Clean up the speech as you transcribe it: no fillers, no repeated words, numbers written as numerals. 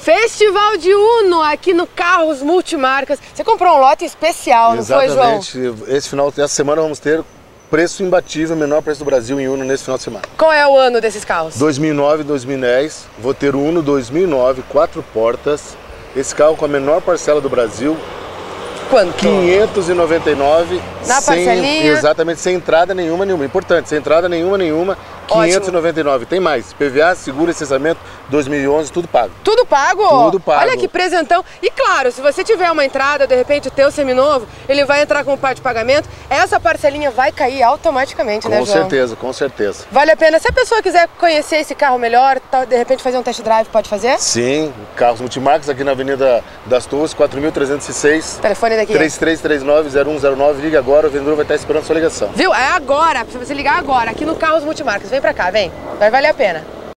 Festival de Uno aqui no Carros Multimarcas. Você comprou um lote especial, não foi, João? Exatamente. Essa semana vamos ter preço imbatível, menor preço do Brasil em Uno nesse final de semana. Qual é o ano desses carros? 2009 e 2010. Vou ter o Uno 2009, 4 portas. Esse carro com a menor parcela do Brasil. Quanto? 599. Na parcelinha? Exatamente, sem entrada nenhuma. Importante, sem entrada nenhuma. 599. Tem mais. PVA, seguro, licenciamento, 2011, tudo pago. Tudo pago? Tudo pago. Olha que presentão. E claro, se você tiver uma entrada, de repente o teu seminovo, ele vai entrar com parte de pagamento, essa parcelinha vai cair automaticamente, né, João? Com certeza, com certeza. Vale a pena. Se a pessoa quiser conhecer esse carro melhor, de repente fazer um test drive, pode fazer? Sim, Carros Multimarcas aqui na Avenida das Torres, 4.306. Telefone daqui. 3339-0109. Liga agora, o vendedor vai estar esperando a sua ligação. Viu? É agora, pra você ligar agora, aqui no Carros Multimarcas. Vem pra cá, vem. Vai valer a pena.